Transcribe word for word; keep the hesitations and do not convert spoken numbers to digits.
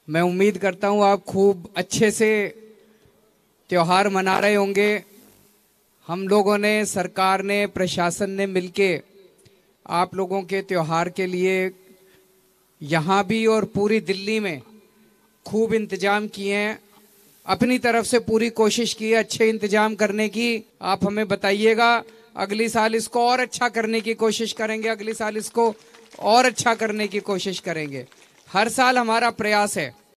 मैं उम्मीद करता हूँ आप खूब अच्छे से त्योहार मना रहे होंगे। हम लोगों ने, सरकार ने, प्रशासन ने मिलके आप लोगों के त्योहार के लिए यहाँ भी और पूरी दिल्ली में खूब इंतजाम किए हैं। अपनी तरफ से पूरी कोशिश की है अच्छे इंतजाम करने की। आप हमें बताइएगा, अगली साल इसको और अच्छा करने की कोशिश करेंगे, अगली साल इसको और अच्छा करने की कोशिश करेंगे। हर साल हमारा प्रयास है